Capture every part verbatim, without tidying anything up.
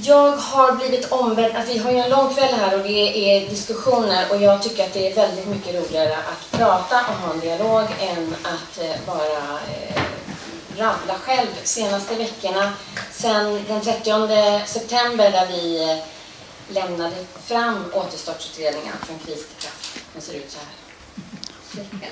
Jag har blivit ombedd att vi har ju en lång kväll här och det är diskussioner och jag tycker att det är väldigt mycket roligare att prata och ha en dialog än att eh, bara eh, rabbla själv. Senaste veckorna, sen den trettionde september där vi eh, lämnade fram återstartsutredningen från kris till kraft. Den ser ut så här.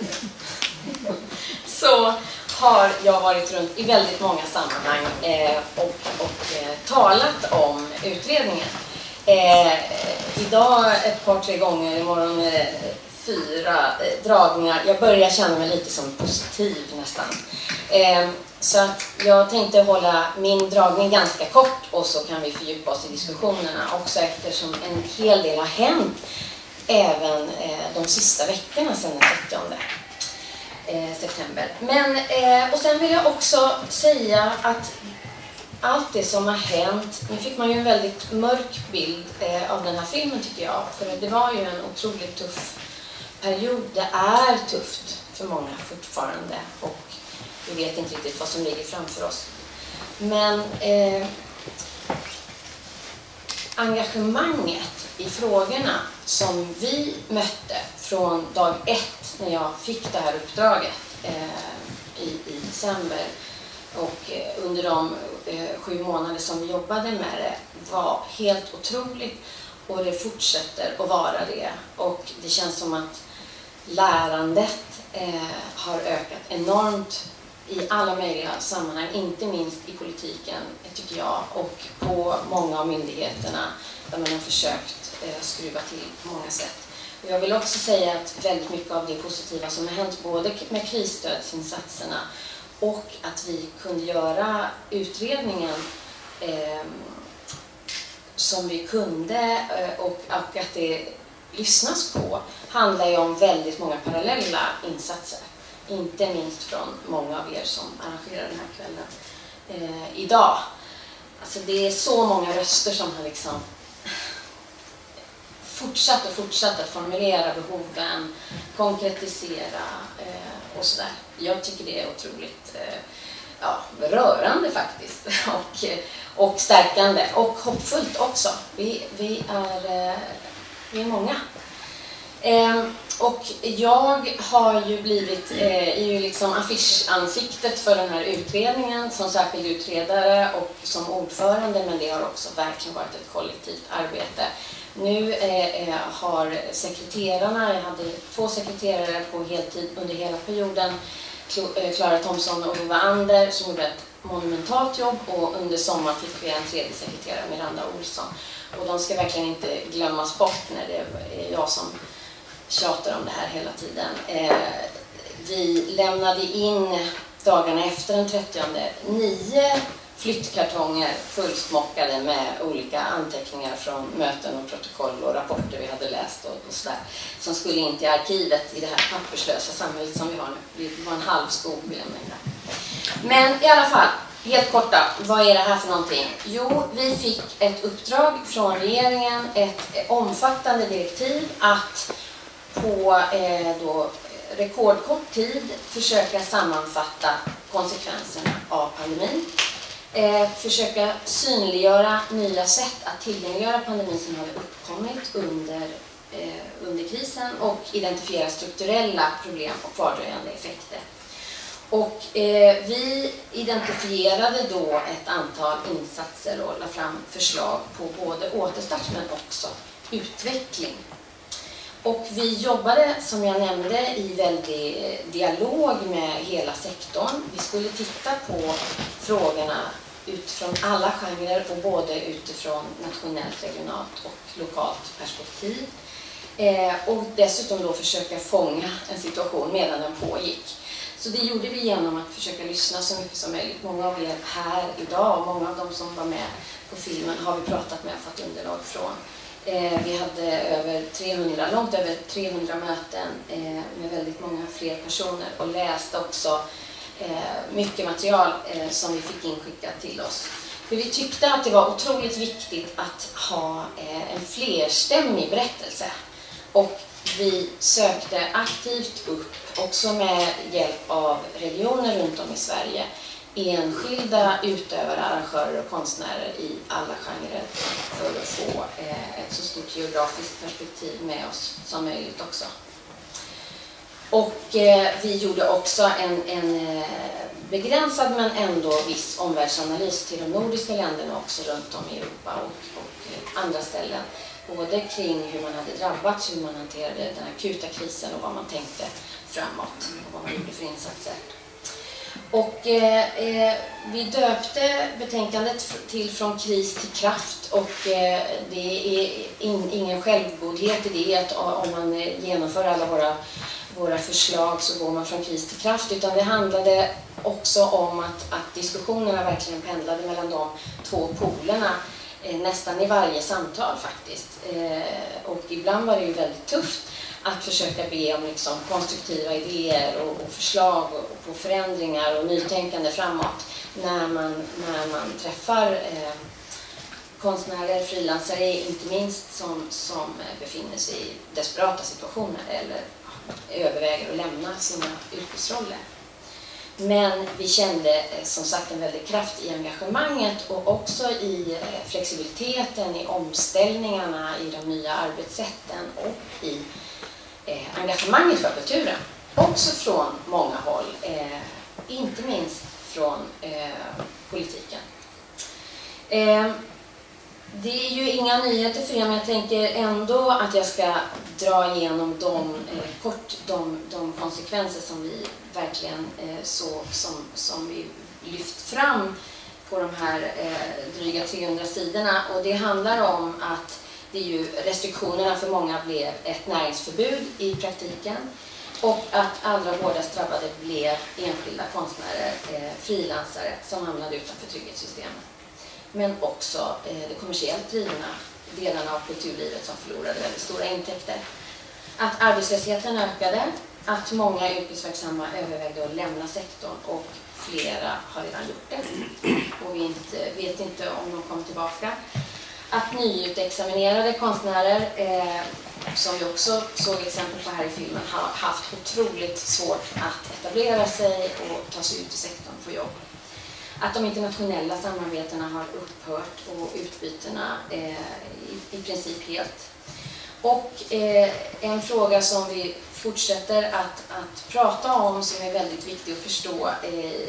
Så har jag varit runt i väldigt många sammanhang eh, och, och eh, talat om utredningen. Eh, idag ett par, tre gånger, imorgon eh, fyra eh, dragningar. Jag börjar känna mig lite som positiv nästan. Eh, så att jag tänkte hålla min dragning ganska kort och så kan vi fördjupa oss i diskussionerna också eftersom en hel del har hänt även eh, de sista veckorna sedan den trettionde september. Men, eh, och sen vill jag också säga att allt det som har hänt, nu fick man ju en väldigt mörk bild eh, av den här filmen tycker jag, för det var ju en otroligt tuff period. Det är tufft för många fortfarande och vi vet inte riktigt vad som ligger framför oss. Men eh, engagemanget i frågorna som vi mötte från dag ett när jag fick det här uppdraget eh, i, i december och eh, under de eh, sju månader som vi jobbade med det var helt otroligt och det fortsätter att vara det och det känns som att lärandet eh, har ökat enormt i alla möjliga sammanhang, inte minst i politiken tycker jag och på många av myndigheterna där man har försökt eh, skruva till på många sätt. Och jag vill också säga att väldigt mycket av det positiva som har hänt både med krisstödsinsatserna och att vi kunde göra utredningen eh, som vi kunde eh, och, och att det lyssnas på handlar ju om väldigt många parallella insatser. Inte minst från många av er som arrangerar den här kvällen eh, idag. Alltså det är så många röster som har liksom fortsatt och fortsatt att formulera behoven, konkretisera eh, och sådär. Jag tycker det är otroligt eh, ja, rörande faktiskt och, och stärkande och hoppfullt också. Vi, vi, är, eh, vi är många. Eh, och jag har ju blivit eh, ju liksom affischansiktet för den här utredningen som särskild utredare och som ordförande, men det har också verkligen varit ett kollektivt arbete. Nu eh, har sekreterarna, jag hade två sekreterare på heltid under hela perioden, Klara Thomsson och Ova Ander som gjorde ett monumentalt jobb och under sommaren fick vi en tredje sekreterare, Miranda Olsson. Och de ska verkligen inte glömmas bort när det är jag som tjatar om det här hela tiden. Eh, vi lämnade in dagarna efter den trettionde nio flyttkartonger fullsmockade med olika anteckningar från möten och protokoll och rapporter vi hade läst och, och sådär, som skulle in till arkivet i det här papperslösa samhället som vi har nu. Det var en halv skog vi lämnade in där. Men i alla fall, helt korta, vad är det här för någonting? Jo, vi fick ett uppdrag från regeringen, ett omfattande direktiv att på eh, då, rekordkort tid försöka sammanfatta konsekvenserna av pandemin. Eh, försöka synliggöra nya sätt att tillgängliggöra pandemin som hade uppkommit under, eh, under krisen och identifiera strukturella problem och kvardröjande effekter. Och eh, vi identifierade då ett antal insatser och la fram förslag på både återstart men också utveckling. Och vi jobbade, som jag nämnde, i väldig dialog med hela sektorn. Vi skulle titta på frågorna utifrån alla genrer och både utifrån nationellt, regionalt och lokalt perspektiv. Eh, och dessutom då försöka fånga en situation medan den pågick. Så det gjorde vi genom att försöka lyssna så mycket som möjligt. Många av er här idag och många av de som var med på filmen har vi pratat med och fått underlag från. Eh, vi hade över trehundra, långt över trehundra möten eh, med väldigt många fler personer och läste också eh, mycket material eh, som vi fick inskickat till oss. För vi tyckte att det var otroligt viktigt att ha eh, en flerstämmig berättelse. Och vi sökte aktivt upp, också med hjälp av regioner runt om i Sverige, enskilda utövare, arrangörer och konstnärer i alla genrer för att få eh, ett så stort geografiskt perspektiv med oss som möjligt också. Och eh, vi gjorde också en, en eh, begränsad men ändå viss omvärldsanalys till de nordiska länderna också runt om i Europa och, och andra ställen. Både kring hur man hade drabbats, hur man hanterade den akuta krisen och vad man tänkte framåt och vad man gjorde för insatser. Och eh, vi döpte betänkandet till Från kris till kraft, och eh, det är in, ingen självgodhet i det att om man genomför alla våra, våra förslag så går man från kris till kraft, utan det handlade också om att, att diskussionerna verkligen pendlade mellan de två polerna eh, nästan i varje samtal faktiskt. Eh, och ibland var det ju väldigt tufft att försöka be om liksom konstruktiva idéer och, och förslag och, och förändringar och nytänkande framåt när man, när man träffar eh, konstnärer, frilansare inte minst, som, som befinner sig i desperata situationer eller överväger att lämna sina yrkesroller. Men vi kände eh, som sagt en väldig kraft i engagemanget och också i eh, flexibiliteten, i omställningarna, i de nya arbetssätten och i Eh, engagemanget för kulturen, också från många håll, eh, inte minst från eh, politiken. Eh, det är ju inga nyheter för er, men jag tänker ändå att jag ska dra igenom de, eh, kort de, de konsekvenser som vi verkligen eh, så, som, som vi lyft fram på de här eh, dryga trehundra sidorna. Och det handlar om att det är ju restriktionerna för många blev ett näringsförbud i praktiken, och att allra hårdast drabbade blev enskilda konstnärer, eh, frilansare som hamnade utanför trygghetssystemet. Men också eh, det kommersiellt drivna delarna av kulturlivet som förlorade väldigt stora intäkter. Att arbetslösheten ökade, att många yrkesverksamma övervägde att lämna sektorn, och flera har redan gjort det. Och vi inte, vet inte om de kommer tillbaka. Att nyutexaminerade konstnärer, eh, som vi också såg exempel på här i filmen, har haft otroligt svårt att etablera sig och ta sig ut i sektorn för jobb. Att de internationella samarbetena har upphört och utbytena eh, i, i princip helt. Och eh, en fråga som vi fortsätter att, att prata om, som är väldigt viktig att förstå, eh,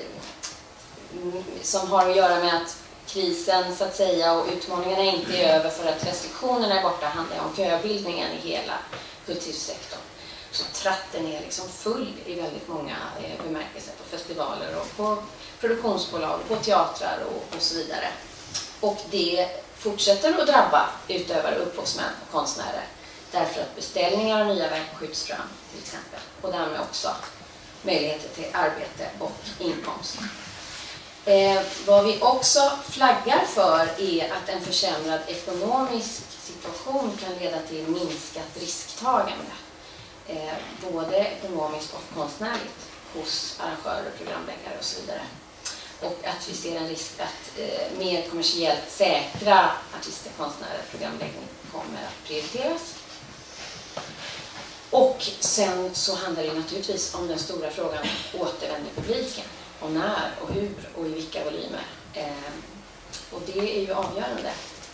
som har att göra med att krisen så att säga och utmaningarna inte är över för att restriktionerna är borta, handlar om köbildningen i hela kultursektorn. Så tratten är liksom full i väldigt många eh, bemärkelser, på festivaler och på produktionsbolag, på teatrar och, och så vidare. Och det fortsätter att drabba utövare, upphovsmän och konstnärer, därför att beställningar och nya verk skjuts fram till exempel, och därmed också möjligheter till arbete och inkomst. Eh, vad vi också flaggar för är att en försämrad ekonomisk situation kan leda till minskat risktagande, eh, både ekonomiskt och konstnärligt, hos arrangörer, programläggare och så vidare. Och att vi ser en risk att eh, mer kommersiellt säkra artister, konstnärer, programläggning kommer att prioriteras. Och sen så handlar det naturligtvis om den stora frågan: återvänder publiken? Och när och hur och i vilka volymer. Eh, och det är ju avgörande.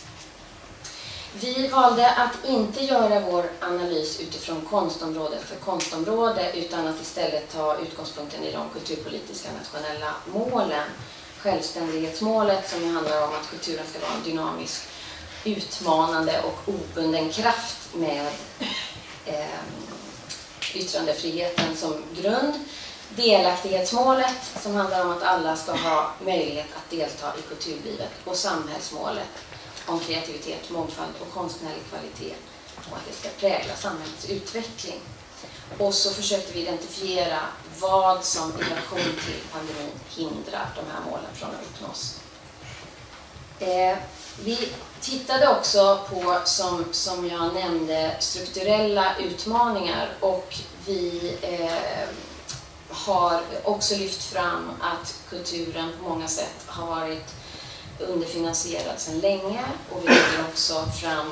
Vi valde att inte göra vår analys utifrån konstområde för konstområde, utan att istället ta utgångspunkten i de kulturpolitiska nationella målen. Självständighetsmålet, som handlar om att kulturen ska vara en dynamisk, utmanande och obunden kraft med eh, yttrandefriheten som grund. Delaktighetsmålet, som handlar om att alla ska ha möjlighet att delta i kulturlivet, och samhällsmålet om kreativitet, mångfald och konstnärlig kvalitet, och att det ska prägla samhällets utveckling. Och så försökte vi identifiera vad som i relation till pandemin hindrar de här målen från att uppnås. Eh, vi tittade också på, som, som jag nämnde, strukturella utmaningar, och vi eh, har också lyft fram att kulturen på många sätt har varit underfinansierad sedan länge, och vi lägger också fram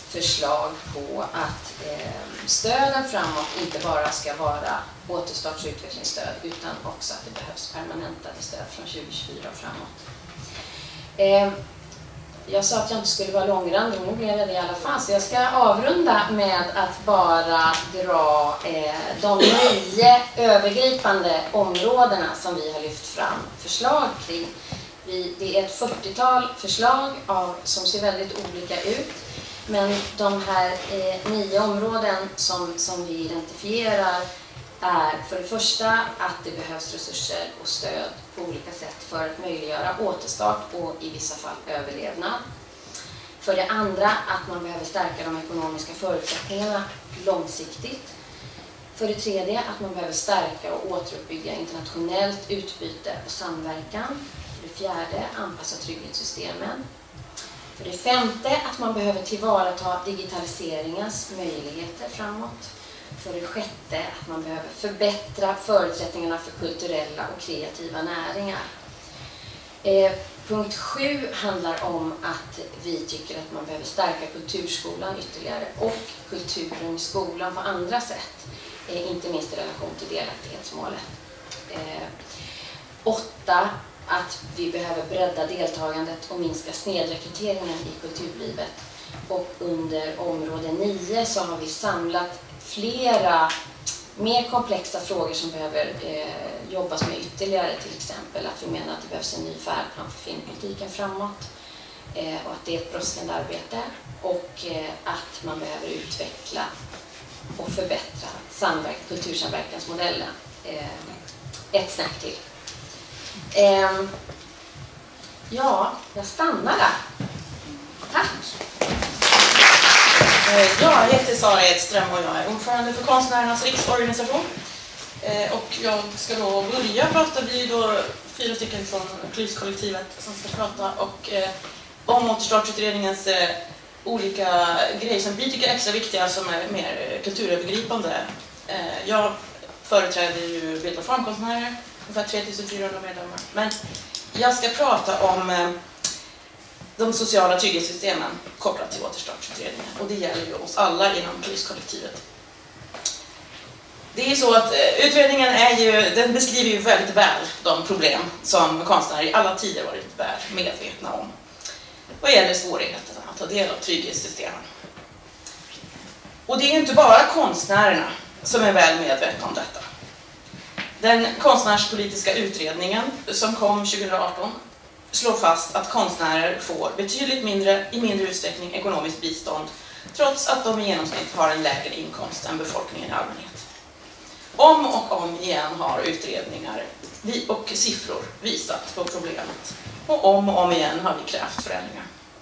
förslag på att eh, stöden framåt inte bara ska vara återstarts- och utvecklingsstöd utan också att det behövs permanentade stöd från tjugo tjugofyra och framåt. Eh, jag sa att jag inte skulle vara långrandig, men nu blev jag det i alla fall. Så jag ska avrunda med att bara dra eh, de nio övergripande områdena som vi har lyft fram förslag kring. Vi, det är ett fyrtiotal förslag av, som ser väldigt olika ut. Men de här eh, nio områden som, som vi identifierar är för det första att det behövs resurser och stöd på olika sätt för att möjliggöra återstart och i vissa fall överlevnad. För det andra att man behöver stärka de ekonomiska förutsättningarna långsiktigt. För det tredje att man behöver stärka och återuppbygga internationellt utbyte och samverkan. För det fjärde anpassa trygghetssystemen. För det femte att man behöver tillvarata digitaliseringens möjligheter framåt. För det sjätte att man behöver förbättra förutsättningarna för kulturella och kreativa näringar. Eh, punkt sju handlar om att vi tycker att man behöver stärka kulturskolan ytterligare och kulturen i skolan på andra sätt. Eh, inte minst i relation till delaktighetsmålet. Eh, åtta att vi behöver bredda deltagandet och minska snedrekryteringen i kulturlivet. Och under område nio så har vi samlat flera mer komplexa frågor som behöver eh, jobbas med ytterligare. Till exempel att vi menar att det behövs en ny färdplan för filmpolitiken framåt. Eh, och att det är ett brådskande arbete. Och eh, att man behöver utveckla och förbättra samverk kultursamverkansmodellen. Eh, ett snäpp till. Eh, ja, jag stannar där. Tack! Jag heter Sara Edström och jag är ordförande för Konstnärernas riksorganisation. Och jag ska då börja prata, vi är då fyra stycken från Klyskollektivet som ska prata och, eh, om återstartsutredningens eh, olika grejer som vi tycker är extra viktiga som är mer kulturövergripande. Eh, jag företräder ju bild- och formkonstnärer, ungefär tre tusen fyrahundra medlemmar. Men jag ska prata om eh, de sociala trygghetssystemen kopplat till återstartsutredningen. Och det gäller ju oss alla inom Klyskollektivet. Det är så att utredningen är ju, den beskriver ju väldigt väl de problem som konstnärer i alla tider varit väl medvetna om. Vad gäller svårigheterna att ta del av trygghetssystemen. Och det är ju inte bara konstnärerna som är väl medvetna om detta. Den konstnärspolitiska utredningen som kom tjugohundraarton slår fast att konstnärer får betydligt mindre, i mindre utsträckning ekonomiskt bistånd trots att de i genomsnitt har en lägre inkomst än befolkningen i allmänhet. Om och om igen har utredningar och siffror visat på problemet. Och om och om igen har vi krävt förändringar.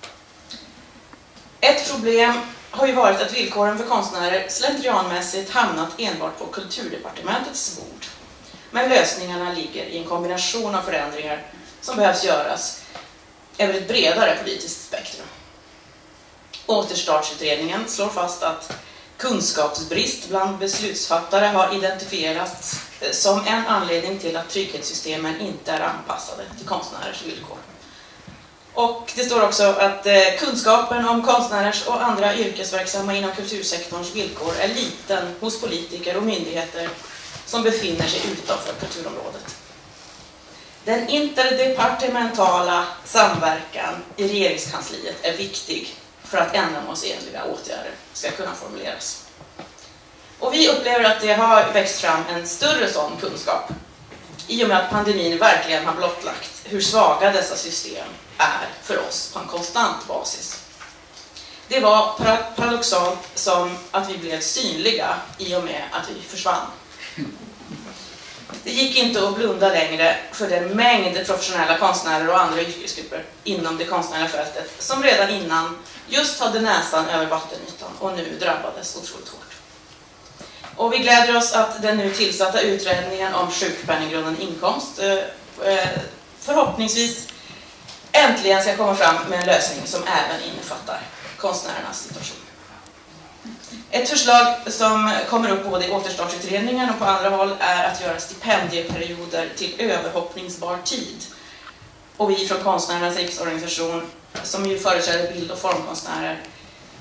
Ett problem har ju varit att villkoren för konstnärer slentrianmässigt hamnat enbart på Kulturdepartementets bord. Men lösningarna ligger i en kombination av förändringar som behövs göras över ett bredare politiskt spektrum. Återstartsutredningen slår fast att kunskapsbrist bland beslutsfattare har identifierats som en anledning till att trygghetssystemen inte är anpassade till konstnärers villkor. Och det står också att kunskapen om konstnärers och andra yrkesverksamma inom kultursektorns villkor är liten hos politiker och myndigheter som befinner sig utanför kulturområdet. Den interdepartementala samverkan i regeringskansliet är viktig för att ändamålsenliga åtgärder ska kunna formuleras. Och vi upplever att det har växt fram en större sån kunskap i och med att pandemin verkligen har blottlagt hur svaga dessa system är för oss på en konstant basis. Det var paradoxalt som att vi blev synliga i och med att vi försvann. Det gick inte att blunda längre för den mängd professionella konstnärer och andra yrkesgrupper inom det konstnärliga fältet som redan innan just hade näsan över vattenytan och nu drabbades otroligt hårt. Och vi gläder oss att den nu tillsatta utredningen om sjukpenninggrunden inkomst förhoppningsvis äntligen ska komma fram med en lösning som även innefattar konstnärernas situation. Ett förslag som kommer upp både i återstartsutredningen och på andra håll är att göra stipendieperioder till överhoppningsbar tid. Och vi från Konstnärernas riksorganisation, som ju företräder bild- och formkonstnärer,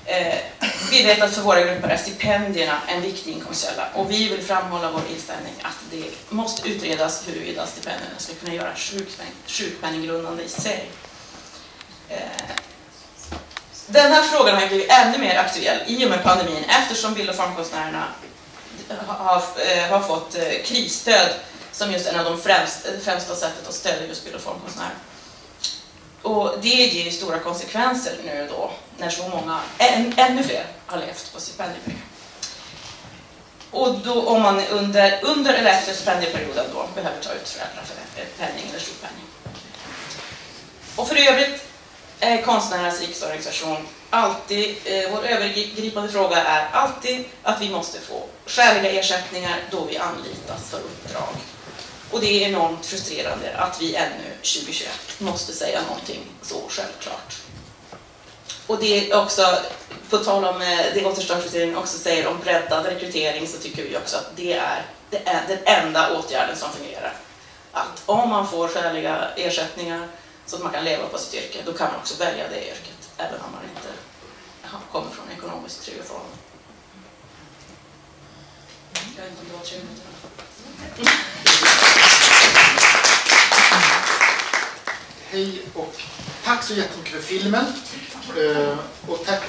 Eh, vi vet att för våra grupper är stipendierna en viktig inkomstkälla och vi vill framhålla vår inställning att det måste utredas huruvida stipendierna ska kunna göra sjukpenning, sjukpenninggrundande i sig. Eh, den här frågan har blivit ännu mer aktuell i och med pandemin eftersom bild- och formkonstnärerna har, eh, har fått eh, krisstöd som just en av de främsta, främsta sättet att stödja just bild- och formkonstnärer. Och det ger stora konsekvenser nu då, när så många, än, ännu fler, har levt på stipendiepengar. Och då om man under, under eller efter stipendieperioden då behöver ta ut föräldrapenning eller sjukpenning. Och för övrigt är Konstnärernas riksorganisation alltid, eh, vår övergripande fråga är alltid att vi måste få skäliga ersättningar då vi anlitas för uppdrag. Och det är enormt frustrerande att vi ännu tjugohundratjugoett måste säga någonting så självklart. Och det är också, på tal om det återståndsrekryteringen också säger om breddad rekrytering, så tycker vi också att det är, det är den enda åtgärden som fungerar. Att om man får skäliga ersättningar så att man kan leva på sitt yrke, då kan man också välja det yrket, även om man inte kommer från ekonomiskt trygga förhållanden. Jag vet inte om det var tre minuter. Hej och tack så jättemycket för filmen. Uh, och tack...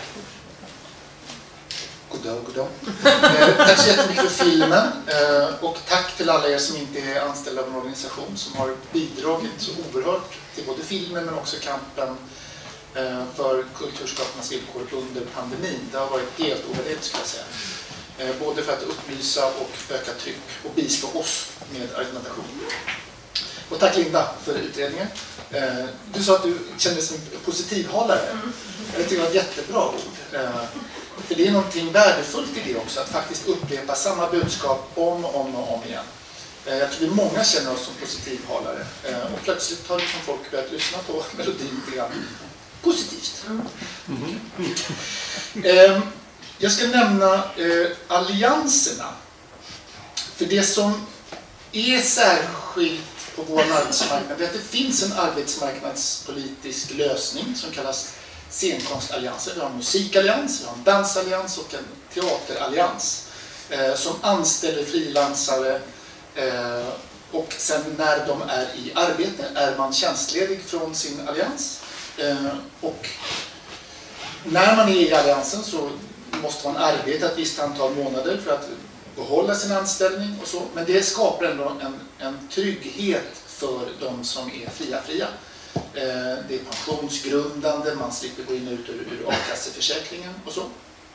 Goddag, goddag. Uh, tack så jättemycket för filmen. Uh, och tack till alla er som inte är anställda av en organisation som har bidragit så oerhört till både filmen men också kampen uh, för kulturskaparnas villkor under pandemin. Det har varit helt ovärderligt, skulle jag säga. Uh, både för att upplysa och öka tryck och bistå oss med argumentation. Och tack Linda för utredningen. Du sa att du kände dig som positivhalare. Mm. Jag tycker det var ett jättebra ord. För det är någonting värdefullt i det också, att faktiskt upprepa samma budskap om och om och om igen. Jag tror vi många känner oss som positivhalare. Och plötsligt har liksom folk börjat lyssna på melodin lite grann positivt. Mm. Jag ska nämna allianserna. För det som är särskilt på vår arbetsmarknad är att det finns en arbetsmarknadspolitisk lösning som kallas scenkonstallianser. Vi har en musikallians, vi har en dansallians och en teaterallians eh, som anställer frilansare eh, och sen när de är i arbete är man tjänstledig från sin allians. Eh, och när man är i alliansen så måste man arbeta ett visst antal månader för att behålla sin anställning och så, men det skapar ändå en, en trygghet för de som är fria-fria. Eh, det är pensionsgrundande, man slipper gå in och ut ur, ur a-kasseförsäkringen och så.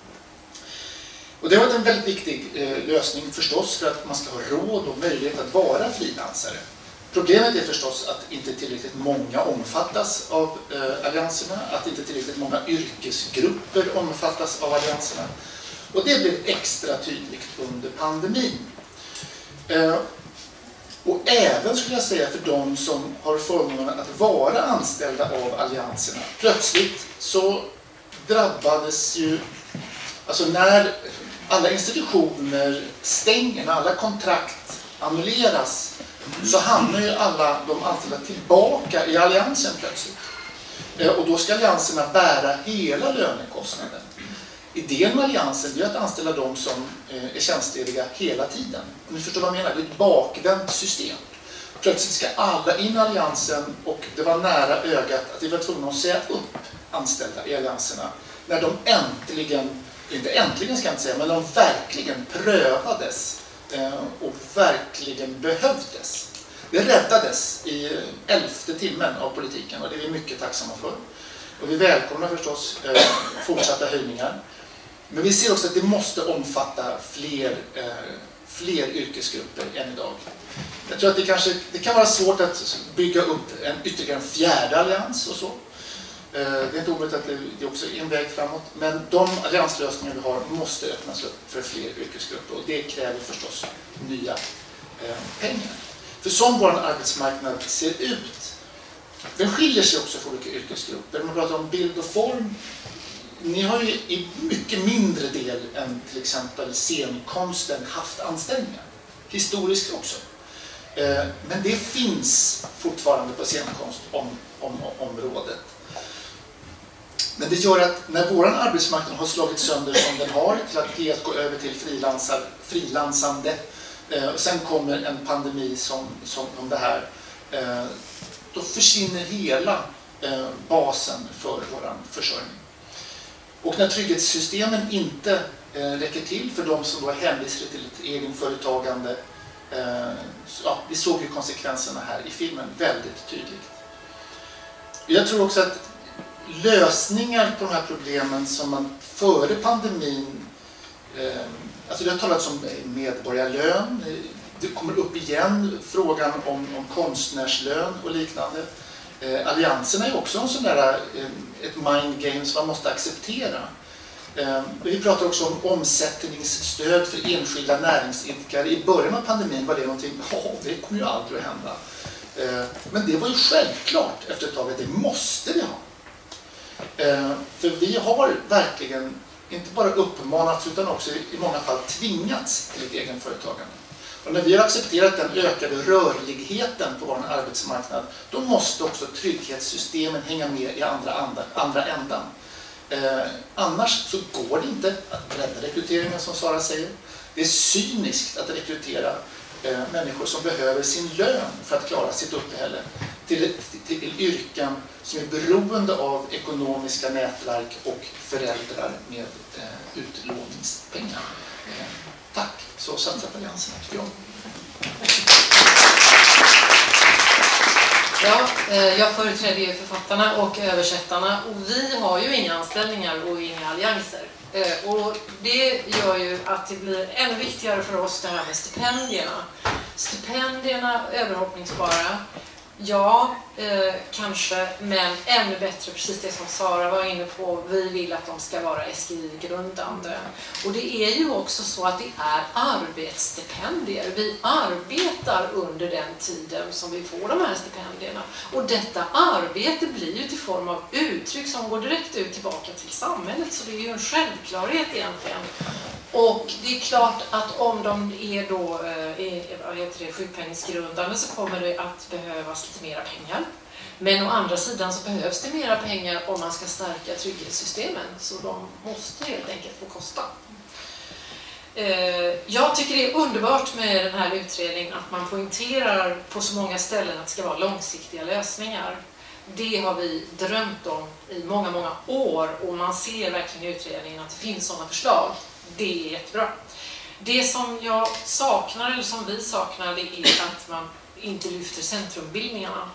Och det har varit en väldigt viktig eh, lösning förstås för att man ska ha råd och möjlighet att vara frilansare. Problemet är förstås att inte tillräckligt många omfattas av eh, allianserna, att inte tillräckligt många yrkesgrupper omfattas av allianserna. Och det blev extra tydligt under pandemin. Eh, och även skulle jag säga för de som har förmånen att vara anställda av allianserna. Plötsligt så drabbades ju, alltså när alla institutioner stänger, när alla kontrakt annulleras, så hamnar ju alla de anställda tillbaka i alliansen plötsligt. Eh, och då ska allianserna bära hela lönekostnaden. Idén med alliansen är att anställa de som är tjänstlediga hela tiden. Om ni förstår vad jag menar, det är ett bakvänt system. Plötsligt ska alla in i alliansen och det var nära ögat att vi var tvungna att säga upp anställda i allianserna. När de äntligen, inte äntligen ska jag inte säga, men de verkligen prövades och verkligen behövdes. Det räddades i elfte timmen av politiken och det är vi mycket tacksamma för. Och vi välkomnar förstås eh, fortsatta höjningar. Men vi ser också att det måste omfatta fler, eh, fler yrkesgrupper än idag. Jag tror att det, kanske, det kan vara svårt att bygga upp en ytterligare en fjärde allians och så. Eh, det är inte omöjligt att det, det också är en väg framåt. Men de allianslösningar vi har måste öppnas upp för fler yrkesgrupper. Och det kräver förstås nya eh, pengar. För som vår arbetsmarknad ser ut, den skiljer sig också för olika yrkesgrupper. Man pratar om bild och form. Ni har ju i mycket mindre del än till exempel scenkonsten haft anställningar. Historiskt också. Men det finns fortfarande på scenkonstområdet. Men det gör att när vår arbetsmarknad har slagit sönder som den har, till att helt gå över till frilansar, frilansande, eh, och sen kommer en pandemi som, som, som det här, eh, då försvinner hela eh, basen för vår försörjning. Och när trygghetssystemen inte eh, räcker till för de som då är hänvisade till ett egenföretagande, eh, så, ja, vi såg ju konsekvenserna här i filmen väldigt tydligt. Jag tror också att lösningar på de här problemen som man före pandemin, eh, alltså det har talats om medborgarlön, det kommer upp igen frågan om, om konstnärslön och liknande. Eh, allianserna är också en sån där, eh, ett mind game som man måste acceptera. Eh, vi pratar också om omsättningsstöd för enskilda näringsidkare. I början av pandemin var det någonting, ja, det kommer ju aldrig att hända. Eh, men det var ju självklart efter ett tag att det måste vi ha. Eh, för vi har verkligen inte bara uppmanats utan också i många fall tvingats till ett egenföretagande. Och när vi har accepterat den ökade rörligheten på vår arbetsmarknad, då måste också trygghetssystemen hänga med i andra, andra, andra ändan. Eh, annars så går det inte att bredda rekryteringen, som Sara säger. Det är cyniskt att rekrytera eh, människor som behöver sin lön för att klara sitt uppehälle till, ett, till, till yrken som är beroende av ekonomiska nätverk och föräldrar med eh, utlåningspengar. Eh, tack, så satsar på alliansen, tycker jag. Ja, jag företräder ju författarna och översättarna och vi har ju inga anställningar och inga allianser. Och det gör ju att det blir ännu viktigare för oss det här med stipendierna. Stipendierna överhoppningsbara, ja, eh, kanske, men ännu bättre, precis det som Sara var inne på, vi vill att de ska vara S G I-grundande. Och det är ju också så att det är arbetsstipendier. Vi arbetar under den tiden som vi får de här stipendierna. Och detta arbete blir ju till form av uttryck som går direkt ut tillbaka till samhället. Så det är ju en självklarhet egentligen. Och det är klart att om de är då är, vad heter det, sjukpenningsgrundande så kommer det att behövas lite mera pengar. Men å andra sidan så behövs det mera pengar om man ska stärka trygghetssystemen. Så de måste helt enkelt få kosta. Jag tycker det är underbart med den här utredningen att man poängterar på så många ställen att det ska vara långsiktiga lösningar. Det har vi drömt om i många, många år och man ser verkligen i utredningen att det finns sådana förslag. Det är jättebra. Det som jag saknar, eller som vi saknar, det är att man inte lyfter centrumbildningarna.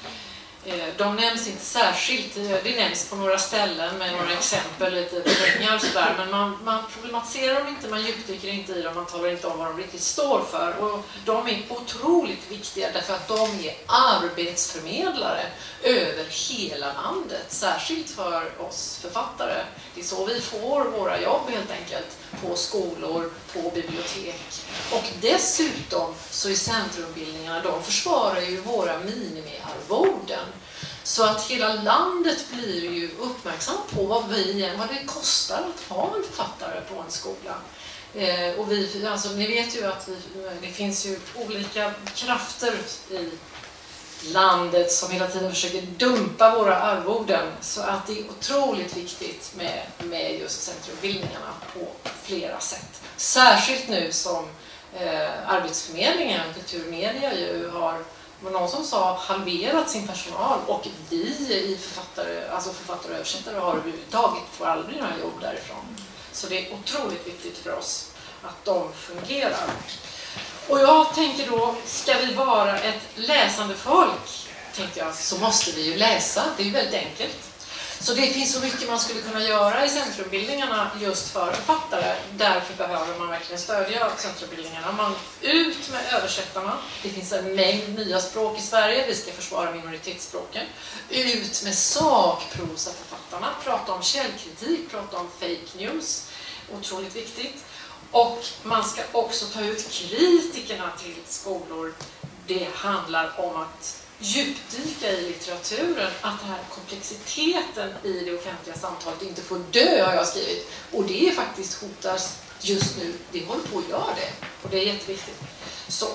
De nämns inte särskilt, det nämns på några ställen med några exempel, lite pengar och sådär, men man, man problematiserar dem inte, man djupdyker inte i dem, man talar inte om vad de riktigt står för. Och de är otroligt viktiga därför att de är arbetsförmedlare över hela landet, särskilt för oss författare. Det är så vi får våra jobb helt enkelt, på skolor, på bibliotek. Och dessutom så är centrumbildningarna, de försvarar ju våra minimiarvoden. Så att hela landet blir ju uppmärksam på vad, vi, vad det kostar att ha en författare på en skola. Eh, och vi, alltså, ni vet ju att vi, det finns ju olika krafter i landet som hela tiden försöker dumpa våra arvoden. Så att det är otroligt viktigt med, med just centrumbildningarna på flera sätt. Särskilt nu som eh, Arbetsförmedlingen, kulturmedia ju har, någon som sa, halverat sin personal och vi i författare, alltså författare och översättare har överhuvudtaget får aldrig några jobb därifrån. Så det är otroligt viktigt för oss att de fungerar. Och jag tänker då, ska vi vara ett läsande folk, tänkte jag, så måste vi ju läsa. Det är ju väldigt enkelt. Så det finns så mycket man skulle kunna göra i centrumbildningarna just för författare. Därför behöver man verkligen stödja centrumbildningarna. Man ut med översättarna. Det finns en mängd nya språk i Sverige. Vi ska försvara minoritetsspråken. Ut med sakprosaförfattarna. Prata om källkritik, prata om fake news. Otroligt viktigt. Och man ska också ta ut kritikerna till skolor. Det handlar om att djupdyka i litteraturen, att den här komplexiteten i det offentliga samtalet inte får dö, har jag skrivit. Och det är faktiskt hotas just nu, det håller på att göra det. Och det är jätteviktigt. Så,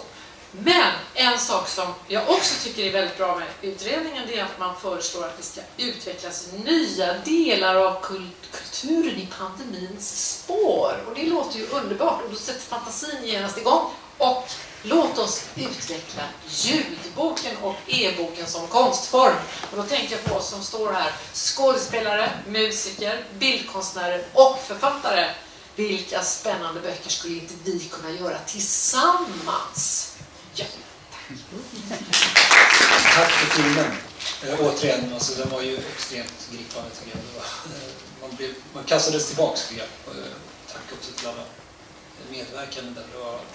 Men en sak som jag också tycker är väldigt bra med utredningen, det är att man föreslår att det ska utvecklas nya delar av kulturen i pandemins spår. Och det låter ju underbart, och då sätter fantasin genast igång. Och låt oss utveckla ljudboken och e-boken som konstform. Och då tänker jag på oss som står här: skådespelare, musiker, bildkonstnärer och författare. Vilka spännande böcker skulle inte vi kunna göra tillsammans? Ja, tack. Tack för filmen. Äh, återigen, alltså, den var ju extremt gripande tycker jag. Det var, äh, man, blev, man kastades tillbaka tycker jag. Äh, tack också till alla medverkande där. Det var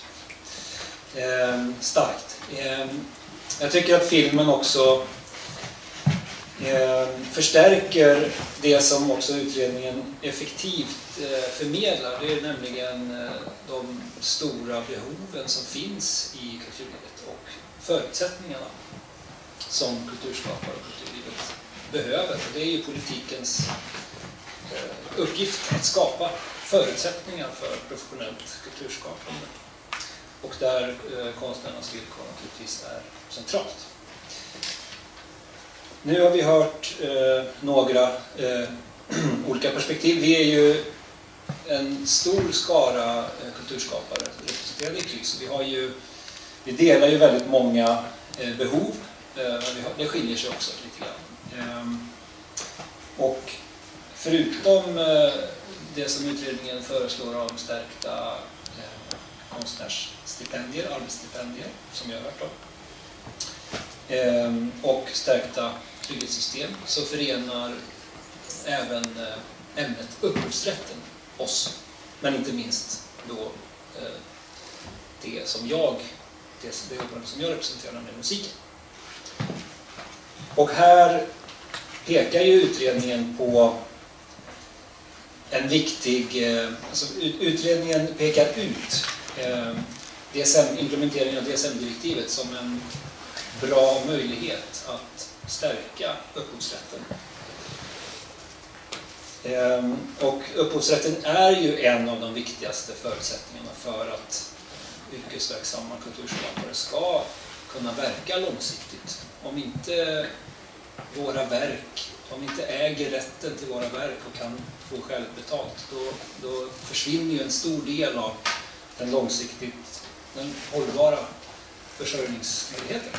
äh, starkt. Äh, jag tycker att filmen också äh, förstärker det som också utredningen effektivt äh, förmedlar. Det är nämligen äh, de stora behoven som finns i kulturlivet och förutsättningarna som kulturskapare och kulturlivet behöver. Det är ju politikens eh, uppgift att skapa förutsättningar för professionellt kulturskapande. Och där eh, konstnärernas villkor naturligtvis är centralt. Nu har vi hört eh, några eh, olika perspektiv. Vi är ju en stor skara eh, kulturskapare representerade i KLYS. Vi har ju, vi delar ju väldigt många eh, behov. Det skiljer sig också lite grann. Och förutom det som utredningen föreslår om stärkta konstnärsstipendier, arbetsstipendier, som jag har hört om, och stärkta trygghetssystem, så förenar även ämnet upphovsrätten oss. Men inte minst då det som jag, det som jag representerar, nämligen musiken. Och här pekar ju utredningen på en viktig, alltså utredningen pekar ut D S M, implementeringen av D S M-direktivet som en bra möjlighet att stärka upphovsrätten. Och upphovsrätten är ju en av de viktigaste förutsättningarna för att yrkesverksamma kulturskapare ska kunna verka långsiktigt. Om inte våra verk, om vi inte äger rätten till våra verk och kan få självbetalt, då, då försvinner ju en stor del av den långsiktigt, den hållbara försörjningsmöjligheten.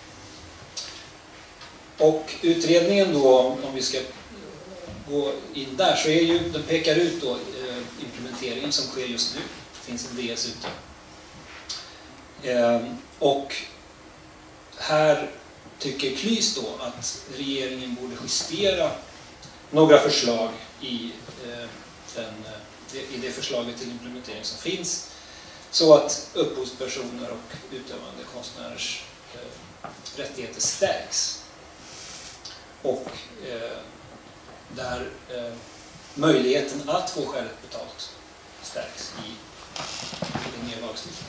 Och utredningen då, om vi ska gå in där, så är ju, den pekar ut då eh, implementeringen som sker just nu. Det finns en D S ute. Eh, och här tycker KLYS då att regeringen borde justera några förslag i, eh, den, i det förslaget till implementering som finns, så att upphovspersoner och utövande konstnärers eh, rättigheter stärks. Och eh, där eh, möjligheten att få skäligt betalt stärks i, i den nya lagstiftningen.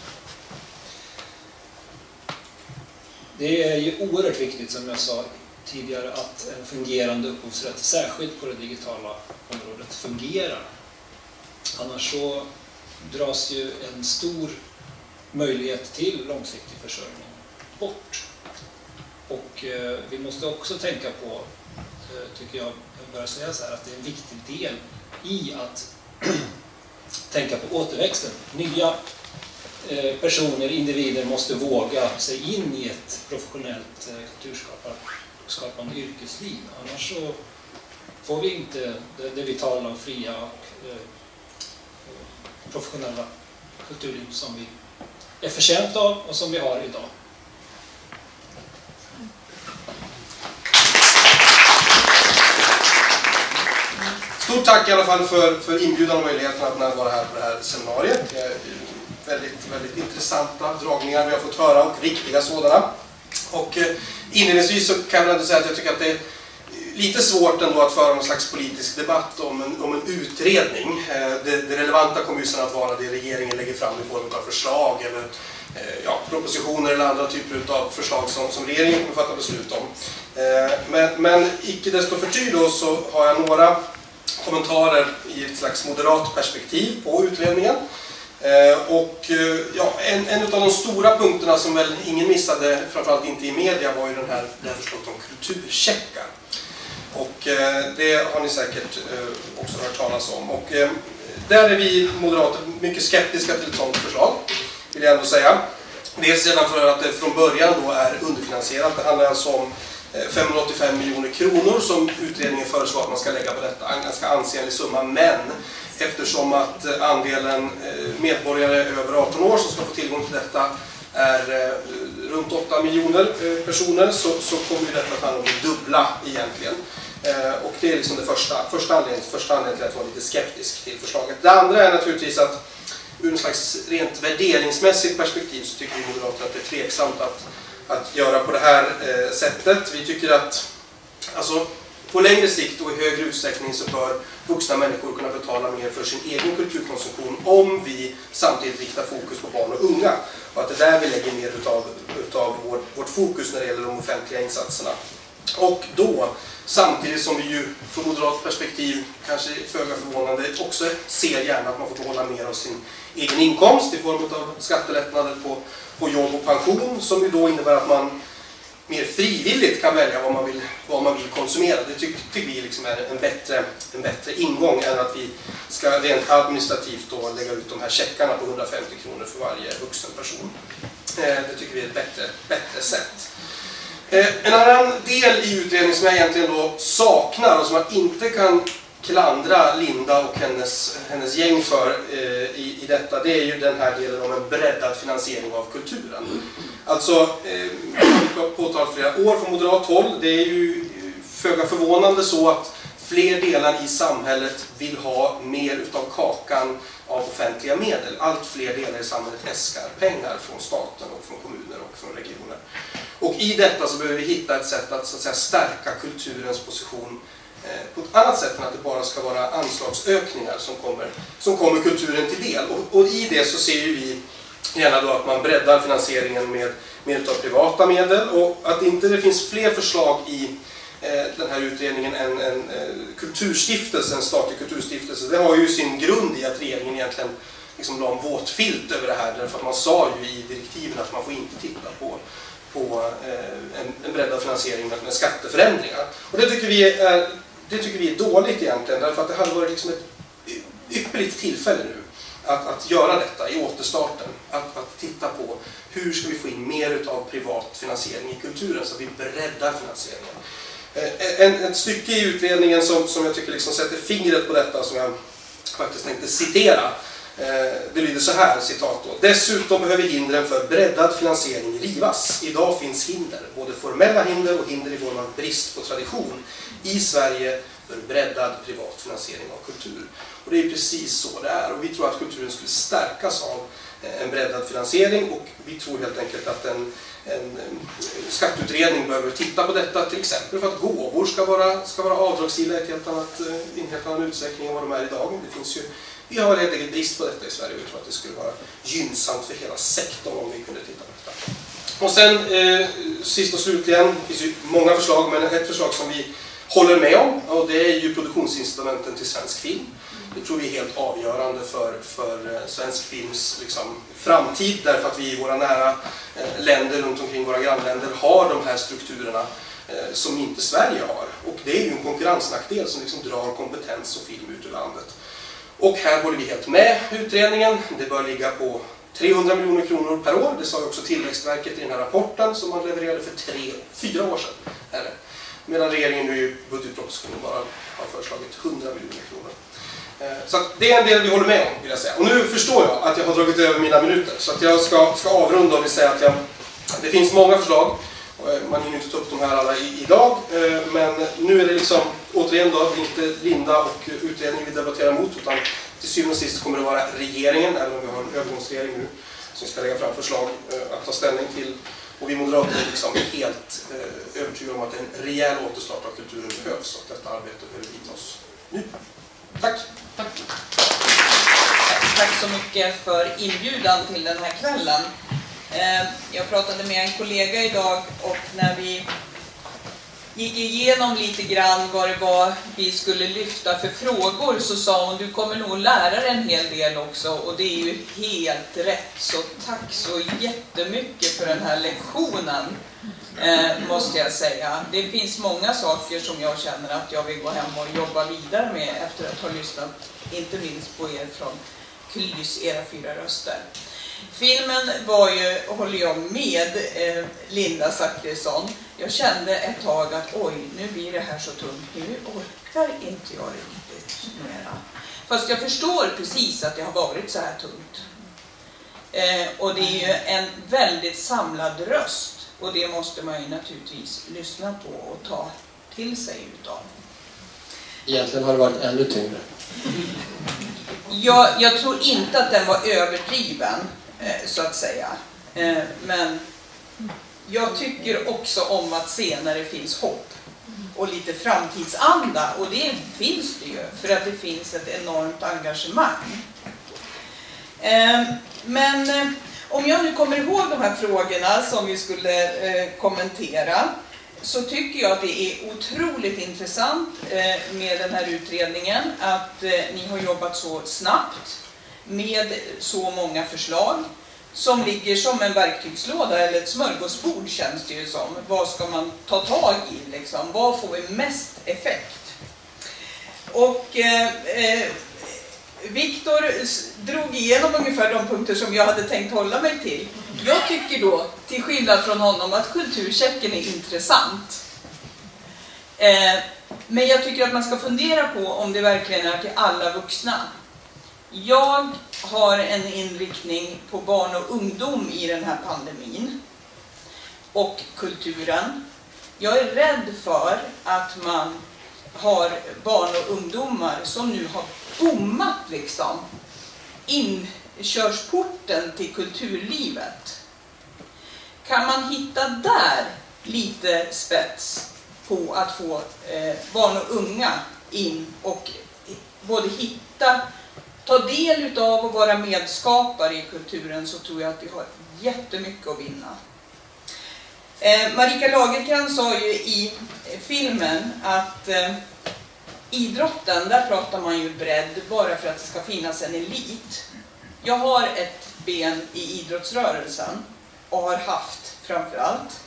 Det är ju oerhört viktigt, som jag sa tidigare, att en fungerande upphovsrätt, särskilt på det digitala området, fungerar. Annars så dras ju en stor möjlighet till långsiktig försörjning bort. Och eh, vi måste också tänka på, eh, tycker jag, jag börjar säga så här, att det är en viktig del i att tänka på återväxten. Nya eh, personer, individer måste våga sig in i ett professionellt eh, kulturskapande yrkesliv. Annars så får vi inte det, det vitala och fria och eh, professionella kulturliv som vi är förtjänta av och som vi har idag. Stort tack i alla fall för, för inbjudan och möjligheten att närvara här på det här seminariet. Det är väldigt, väldigt intressanta dragningar vi har fått höra, och riktiga sådana. Och eh, inledningsvis så kan jag ändå säga att jag tycker att det är lite svårt ändå att föra någon slags politisk debatt om en, om en utredning. Eh, det, det relevanta kommer ju sedan att vara det regeringen lägger fram i form av förslag eller eh, ja, propositioner eller andra typer av förslag som, som regeringen kommer fatta beslut om. Eh, men, men icke desto förty då så har jag några kommentarer i ett slags moderat perspektiv på utredningen. Och ja, en, en av de stora punkterna som väl ingen missade, framförallt inte i media, var ju den här, det här förslaget om kulturcheckar. Och det har ni säkert också hört talas om. Och där är vi moderater mycket skeptiska till ett sådant förslag, vill jag ändå säga. Dels redan för att det från början då är underfinansierat. Det handlar alltså om femhundraåttiofem miljoner kronor som utredningen föreslår att man ska lägga på detta. En ganska ansenlig summa, men eftersom att andelen medborgare över arton år som ska få tillgång till detta är runt åtta miljoner personer, så, så kommer detta att handla om det dubbla egentligen. Och det är liksom det första, första, anledningen, första anledningen till att vara lite skeptisk till förslaget. Det andra är naturligtvis att ur en slags rent värderingsmässigt perspektiv så tycker vi moderater att det är tveksamt att, att göra på det här eh, sättet. Vi tycker att alltså, på längre sikt och i högre utsträckning så bör vuxna människor kunna betala mer för sin egen kulturkonsumtion om vi samtidigt riktar fokus på barn och unga. Och att det är där vi lägger mer utav, utav vår, vårt fokus när det gäller de offentliga insatserna. Och då, samtidigt som vi ju från moderat perspektiv, kanske föga förvånande, också ser gärna att man får behålla mer av sin egen inkomst i form av skattelättnader på, på jobb och pension, som ju då innebär att man mer frivilligt kan välja vad man vill, vad man vill konsumera. Det tycker, tycker vi liksom är en bättre, en bättre ingång än att vi ska rent administrativt då lägga ut de här checkarna på hundrafemtio kronor för varje vuxen person. Det tycker vi är ett bättre, bättre sätt. En annan del i utredningen som jag egentligen då saknar och som man inte kan klandra Linda och hennes, hennes gäng för eh, i, i detta, det är ju den här delen om en breddad finansiering av kulturen. Alltså, eh, vi har påtalat flera år från moderat håll, det är ju föga förvånande så att fler delar i samhället vill ha mer utav kakan av offentliga medel. Allt fler delar i samhället äskar pengar från staten och från kommuner och från regioner. Och i detta så behöver vi hitta ett sätt att, så att säga, stärka kulturens position eh, på ett annat sätt än att det bara ska vara anslagsökningar som kommer, som kommer kulturen till del. Och, och i det så ser ju vi gärna då att man breddar finansieringen med mer utav privata medel, och att inte det finns fler förslag i den här utredningen en, en kulturstiftelse, en statlig kulturstiftelse. Det har ju sin grund i att regeringen egentligen liksom la en våt filt över det här, därför att man sa ju i direktiven att man får inte titta på, på en, en breddad finansiering med, med skatteförändringar. Och det tycker, vi är, det tycker vi är dåligt egentligen, därför att det hade varit liksom ett ypperligt tillfälle nu att, att göra detta i återstarten, att, att titta på hur ska vi få in mer av privat finansiering i kulturen så att vi breddar finansieringen. En, ett stycke i utredningen som, som jag tycker liksom sätter fingret på detta, som jag faktiskt tänkte citera, det lyder så här, citat då: "Dessutom behöver hindren för breddad finansiering rivas. Idag finns hinder, både formella hinder och hinder i form av brist på tradition i Sverige för breddad privat finansiering av kultur." Och det är precis så det är, och vi tror att kulturen skulle stärkas av en breddad finansiering, och vi tror helt enkelt att en En skatteutredning behöver titta på detta, till exempel för att gåvor ska vara, ska vara avdragsgilla i ett helt annat, i en helt annan utsträckning än vad de är idag. Det finns ju, vi har helt enkelt brist på detta i Sverige, och jag tror att det skulle vara gynnsamt för hela sektorn om vi kunde titta på detta. Och sen, eh, sist och slutligen, det finns ju många förslag, men ett förslag som vi håller med om, och det är ju produktionsincitamenten till svensk film. Det tror vi är helt avgörande för, för svensk films liksom, framtid, därför att vi i våra nära eh, länder runt omkring våra grannländer har de här strukturerna eh, som inte Sverige har. Och det är ju en konkurrensnackdel som liksom drar kompetens och film ut ur landet. Och här håller vi helt med utredningen. Det bör ligga på trehundra miljoner kronor per år. Det sa ju också Tillväxtverket i den här rapporten som man levererade för tre, fyra år sedan. Här. Medan regeringen nu i budgetpropositionen bara har föreslagit hundra miljoner kronor. Så att det är en del vi håller med om, vill jag säga. Och nu förstår jag att jag har dragit över mina minuter, så att jag ska, ska avrunda och vill säga att jag, det finns många förslag. Man hinner inte ta upp de här alla i, idag, men nu är det liksom återigen då inte Linda och utredningen vi debatterar mot, utan till syvende och sist kommer det vara regeringen, även om vi har en övergångsregering nu, som ska lägga fram förslag att ta ställning till. Och vi moderater är liksom helt övertygade om att en rejäl återstart av kulturen behövs, och detta arbete behöver vidtas nu. Tack. Tack. Tack så mycket för inbjudan till den här kvällen. Jag pratade med en kollega idag, och när vi gick igenom lite grann vad det var vi skulle lyfta för frågor, så sa hon: du kommer nog lära dig en hel del också, och det är ju helt rätt. Så tack så jättemycket för den här lektionen, eh, måste jag säga. Det finns många saker som jag känner att jag vill gå hem och jobba vidare med efter att ha lyssnat, inte minst på er från Klys, era fyra röster. Filmen var ju, håller jag med eh, Linda Zachrisson, jag kände ett tag att oj, nu blir det här så tungt, nu orkar inte jag riktigt mera. Fast jag förstår precis att det har varit så här tungt. Eh, och det är ju en väldigt samlad röst, och det måste man ju naturligtvis lyssna på och ta till sig utav. Egentligen har det varit ännu tyngre. Jag, jag tror inte att den var överdriven, eh, så att säga. Eh, men jag tycker också om att se när det finns hopp och lite framtidsanda. Och det finns det ju, för att det finns ett enormt engagemang. Eh, men eh, om jag nu kommer ihåg de här frågorna som vi skulle eh, kommentera, så tycker jag att det är otroligt intressant eh, med den här utredningen att eh, ni har jobbat så snabbt med så många förslag som ligger som en verktygslåda eller ett smörgåsbord, känns det ju som. Vad ska man ta tag i liksom? Vad får vi mest effekt? Och eh, eh, Viktor drog igenom ungefär de punkter som jag hade tänkt hålla mig till. Jag tycker då, till skillnad från honom, att kulturchecken är intressant. Eh, men jag tycker att man ska fundera på om det verkligen är till alla vuxna. Jag har en inriktning på barn och ungdom i den här pandemin. Och kulturen. Jag är rädd för att man har barn och ungdomar som nu har bommat liksom inkörsporten till kulturlivet. Kan man hitta där lite spets på att få eh, barn och unga in och både hitta, ta del utav och vara medskapare i kulturen, så tror jag att vi har jättemycket att vinna. Eh, Marika Lagercrantz sa ju i filmen att eh, idrotten, där pratar man ju bredd bara för att det ska finnas en elit. Jag har ett ben i idrottsrörelsen och har haft framför allt.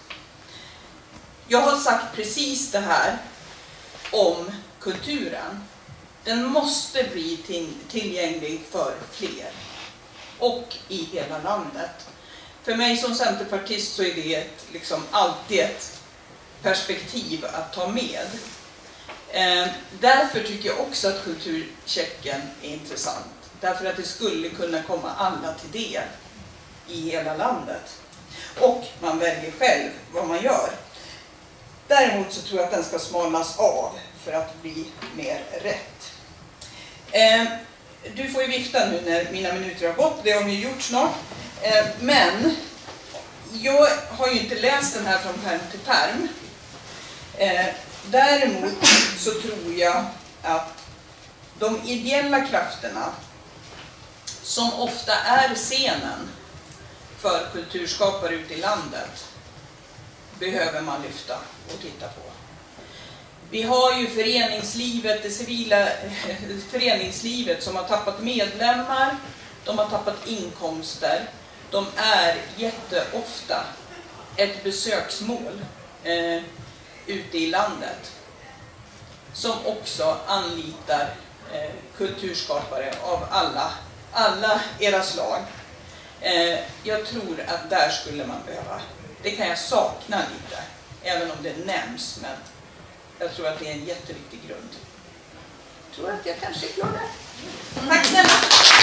Jag har sagt precis det här om kulturen. Den måste bli tillgänglig för fler och i hela landet. För mig som centerpartist så är det ett, liksom, alltid ett perspektiv att ta med. Eh, därför tycker jag också att kulturchecken är intressant. Därför att det skulle kunna komma alla till del i hela landet. Och man väljer själv vad man gör. Däremot så tror jag att den ska smalnas av för att bli mer rätt. Eh, du får ju vifta nu när mina minuter har gått, det har ni gjort snart. Eh, men jag har ju inte läst den här från pärm till pärm. Eh, däremot så tror jag att de ideella krafterna, som ofta är scenen för kulturskapare ute i landet, behöver man lyfta och titta på. Vi har ju föreningslivet, det civila föreningslivet som har tappat medlemmar, de har tappat inkomster. De är jätteofta ett besöksmål eh, ute i landet, som också anlitar eh, kulturskapare av alla, alla era slag. Eh, jag tror att där skulle man behöva, det kan jag sakna lite, även om det nämns, men jag tror att det är en jätteviktig grund. Jag tror att jag kanske är klar där. Tack snälla!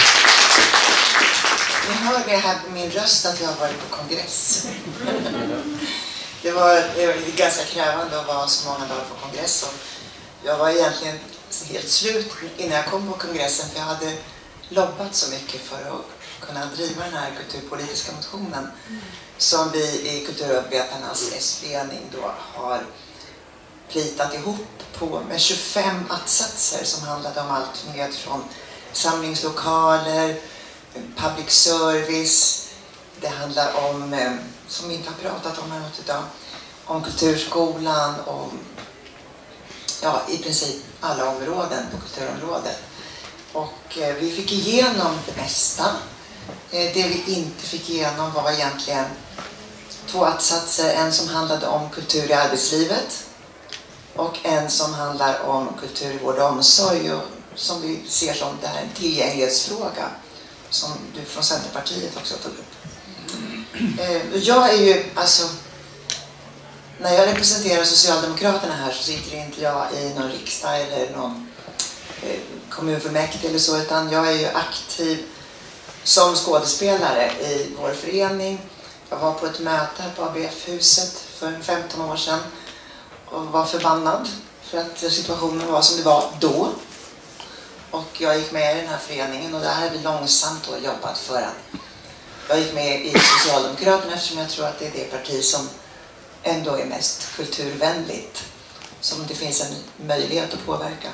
Ni hör det här på min röst att jag har varit på kongress. Det var, det var ganska krävande att vara så många dagar på kongress. Och jag var egentligen helt slut innan jag kom på kongressen, för jag hade lobbat så mycket för att kunna driva den här kulturpolitiska motionen som vi i Kulturarbetarnas S-förening då har plitat ihop på med tjugofem att-satser som handlade om allt med från samlingslokaler, public service, det handlar om, som vi inte har pratat om här något idag, om kulturskolan och ja, i princip alla områden på kulturområdet. Och eh, vi fick igenom det mesta. Eh, det vi inte fick igenom var egentligen två attsatser. En som handlade om kultur i arbetslivet och en som handlar om kultur i vård och omsorg, och som vi ser som det här en tillgänglighetsfråga som du från Centerpartiet också tog upp. Eh, jag är ju alltså, när jag representerar Socialdemokraterna här så sitter inte jag i någon riksdag eller någon eh, kommunfullmäktige eller så, utan jag är ju aktiv som skådespelare i vår förening. Jag var på ett möte här på A B F-huset för femton år sedan och var förbannad för att situationen var som det var då. Och jag gick med i den här föreningen, och där har vi långsamt då jobbat för att jag gick med i Socialdemokraterna eftersom jag tror att det är det parti som ändå är mest kulturvänligt, som det finns en möjlighet att påverka.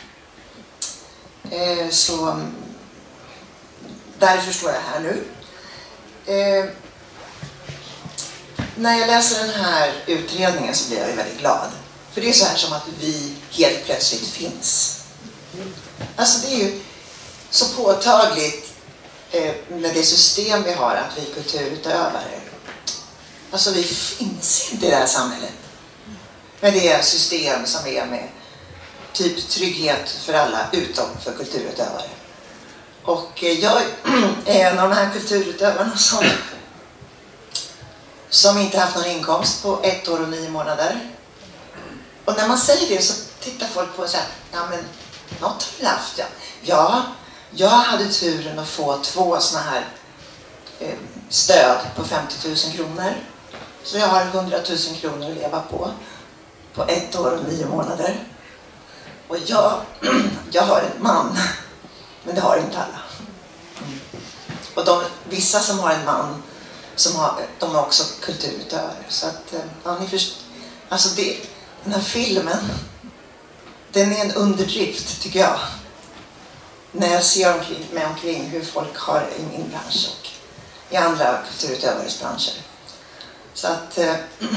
Eh, så därför står jag här nu. Eh, när jag läser den här utredningen så blir jag väldigt glad. För det är så här som att vi helt plötsligt finns. Alltså det är ju så påtagligt eh, med det system vi har att vi kulturutövare. Alltså vi finns inte i det här samhället. Men det är system som är med typ trygghet för alla utom för kulturutövare. Och jag är en av de här kulturutövarna som, som inte haft någon inkomst på ett år och nio månader. Och när man säger det så tittar folk på så här, ja men något har vi haft, ja. Ja, jag hade turen att få två såna här eh, stöd på femtio tusen kronor. Så jag har hundratusen kronor att leva på på ett år och nio månader. Och jag, jag har en man, men det har inte alla. Mm. Och de, vissa som har en man, som har, de är också kulturutövare. Så att, ja, ni förstår, alltså det, den här filmen, den är en underdrift tycker jag. När jag ser omkring, mig omkring hur folk har i min bransch och i andra kulturutövares branscher. Så att eh,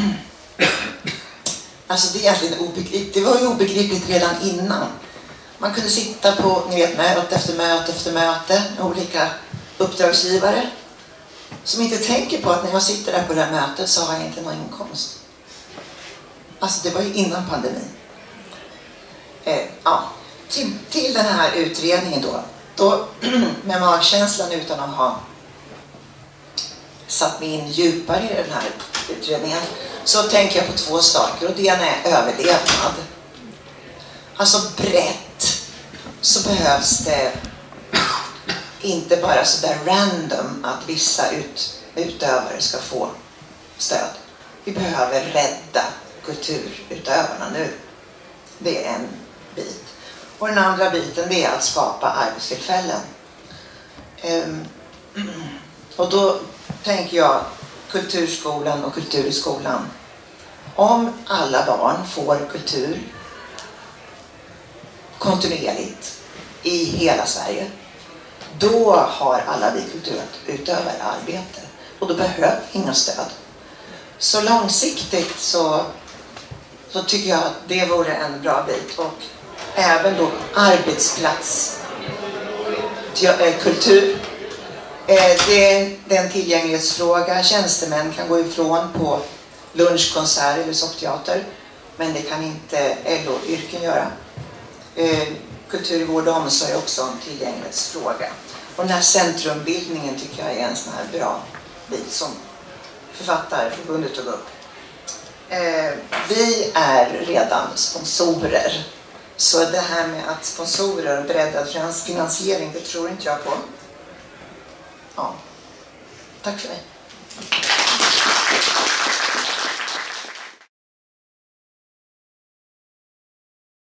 alltså det är egentligen obegripligt. Det var ju obegripligt redan innan. Man kunde sitta på, ni vet, möte efter möte efter möte med olika uppdragsgivare som inte tänker på att när jag sitter där på det här mötet så har jag inte någon inkomst. Alltså det var ju innan pandemin. Eh, ja. till, till den här utredningen då, då med magkänslan utan att ha satt mig in djupare i den här utredningen, så tänker jag på två saker, och det ena är överlevnad. Alltså brett så behövs det inte bara så där random att vissa ut, utövare ska få stöd. Vi behöver rädda kulturutövarna nu. Det är en bit. Och den andra biten det är att skapa arbetstillfällen. Um, och då tänker jag kulturskolan och kultur i skolan. Om alla barn får kultur kontinuerligt i hela Sverige, då har alla vi kulturutövare arbete. Och då behöver vi inga stöd. Så långsiktigt så, så tycker jag att det vore en bra bit. Och även då arbetsplats kultur. Det är en tillgänglighetsfråga. Tjänstemän kan gå ifrån på lunchkonsert eller soppteater, men det kan inte L O-yrken göra. Kultur i vård och omsorg är också en tillgänglighetsfråga. Och den här centrumbildningen tycker jag är en sån här bra bit som Författarförbundet tog upp. Vi är redan sponsorer. Så det här med att sponsorer och breddad finansiering, det tror inte jag på. Ja, tack för mig.